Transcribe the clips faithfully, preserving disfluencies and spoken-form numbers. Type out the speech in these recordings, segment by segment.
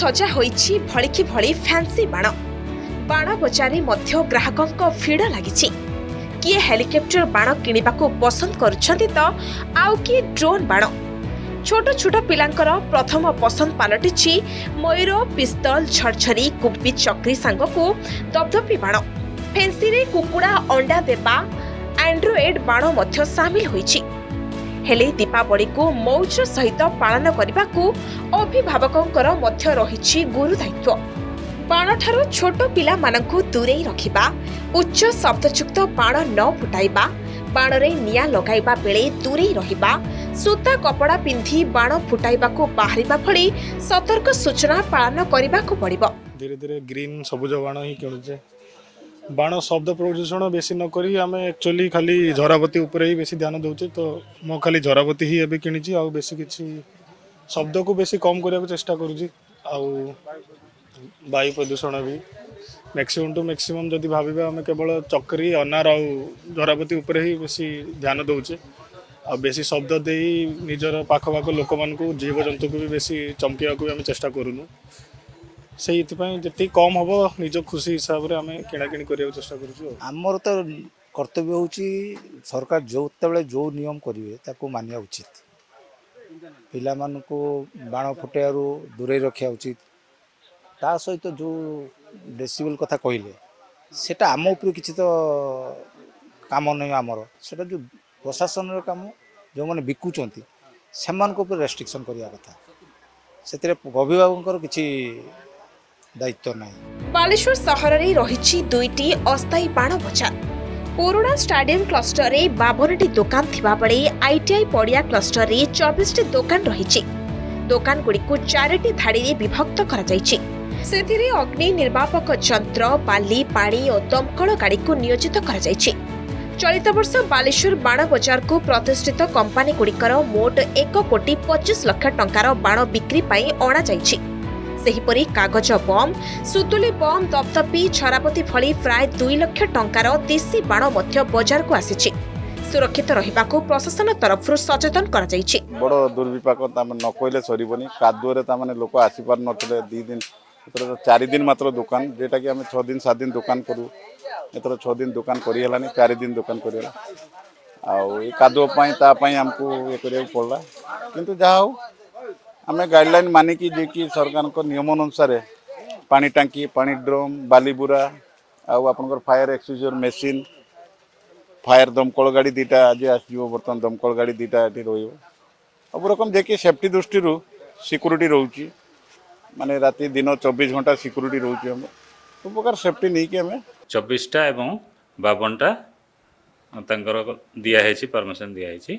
सजा होईछि भलिकी भली फैंसी बाण बाण बजारे मध्य ग्राहकों भीड़ लगी किए हेलिकॉप्टर बाण किनिबाकू पसंद करुछंती तो आउ किए ड्रोन बाण छोट छोट पिलांकर प्रथम पसंद पलटिछि मयूर पिस्तल झरझरी कुपी चक्री सांगकू दबदबी बाण फेंसी रे कुकुड़ा अंडा देबा एंड्रॉइड बाण मध्य शामिल होईछि हेले दीपावली को मौज सहित पालन करने को अभिभावकों मध्य रही गुरु दायित्व बाण ठारू छोट पिला मानकू दूरे रखिबा उच्च शब्दयुक्त बाण न फुटाइबा बाण रे निया लगाइबा बेले दूरे रहिबा सूता कपड़ा पिंधि बाण फुटाइबा को बाहरिबा भली सतर्क सूचना पालन करबा को पड़िबो। धीरे धीरे ग्रीन सबुज बाण ही किणुचे बाण शब्द प्रदूषण बेसी न करी आम एक्चुअली खाली झराबती उपरे ही बेसी ध्यान दौचे तो मो खाली झराबती ही एबे किनिची आ बेसी किछि शब्द को बेसी कम करने को चेष्टा करूची आ वायु प्रदूषण भी मैक्सिमम टू मैक्सिमम जदि भाविबा आम केवल चक्री अनार आ झराबती उपरे ही बेसी ध्यान दौचे आ बेसी शब्द दे निजर पाख पाख लोक मान को जीव जंतु को भी बेसी चमकेवा को भी आम चेष्टा करूनु से जी कम हम निज खुशी हिसाब से आम किणाकिणी करने चेष्टा करमर तो कर्तव्य हूँ सरकार जो जो नियम करेंगे मानिया उचित पिला को बाण फुटाइबारू दूरे रखा उचित ता सहित जो डेसिबल कथा कहले सेटा आम उपर किसी तो काम नहीं आमर सेटा जो प्रशासन काम जो मैंने बिकुंट से रेस्ट्रिक्शन करने कथा से अभिभावक किसी दायित्व नहीं। बालेश्वर सहर रे रहिछि दुईटी अस्थायी बाण बजार पुराना स्टेडियम क्लस्टर रे बावन टी दुकान थिबा बेले आईटीआई पड़िया क्लस्टर रे चौबीस टी दुकान रहिछि दुकान गुडी को चारिटी धाड़ी रे विभक्त करा जाइछि सेथिरे अग्नि निर्वापक यंत्र बाली पानी और दमकल गाड़ी को नियोजित करा जाइछि। चलित वर्ष बालेश्वर बाण बजार को प्रतिष्ठित कंपनी गुड़िकर मोट एक कोटी पच्चीस लाख टंकार बाण बिक्री पई अणा जाइछि सेहिपरि कागज बम सुतुली बम दपदपी झरापती भली प्राय दुई लाख टंकार देशी बाण मध्य बाजार को आसीछि सुरक्षित रहिबा को प्रशासन तरफ सचेतन करा जाइछि। बड़ दुर्विपाक ताम न कहले सरीबनी कादुरे तामाने लोक आसी पार नथिले दी दिन एतर चार दिन मात्र दुकान जेटा कि हमें छह दिन सात दिन दुकान करू एतर छह दिन दुकान करी हलानी चार दिन दुकान करी हला आ ए कादुओ पई ता पई हमको ए करिया पड़ला किंतु जा हो आम गाइडलाइन मानिकी जे कि सरकार को नियम अनुसार पानी टांकी पानी ड्रम बालीबुरा आपर फायर एक्सटिंग्विशर मेसीन फायर दमकल गाड़ी दीटा आज आसो बर्तमान दमकल गाड़ी दीटा ये सब रकम जे कि सेफ्टी दृष्टि सिक्यूरीटी रोचे माने राति दिन चौबीस घंटा सिक्यूरीटी रोचे हम सब प्रकार सेफ्टी नहीं कि हमें चौबीसटा एवं बावनटा दिखाई परमिशन दिखाई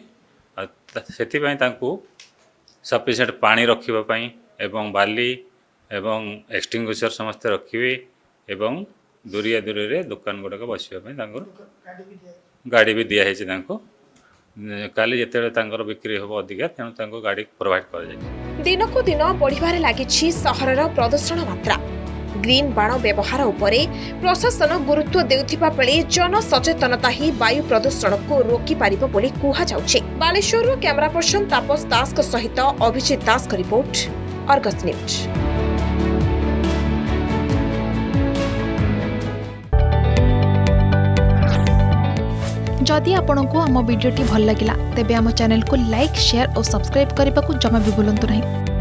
से सफिशिएंट पानी रखापी एवं बाली एवं एक्सटिंग्विशर समस्ते रखिए एवं दूरिया दूरी रे दुकान गुड़ाक बसवाई गाड़ी भी दिखाई काली जिते बिक्री हम अधिका तेणु गाड़ी प्रोवाइड कर दिन को दिन बढ़िबारे लागिछि सहरर प्रदूषण मात्रा ग्रीन बाण व्यवहार उपरे प्रशासन गुरुत्व देउथिबा बेले जन सचेतनता ही वायु प्रदूषण को रोकी पारिबो बोली कुहा जाउछि। बालेश्वर कैमरा पर्सन तापस दास सहित अभिजित दास का रिपोर्ट अर्गस न्यूज। जदि आपंक आम भिडी भल लगा तेब आम चैनल को लाइक शेयर और सब्सक्राइब करने को जमा भी भूलु नहीं।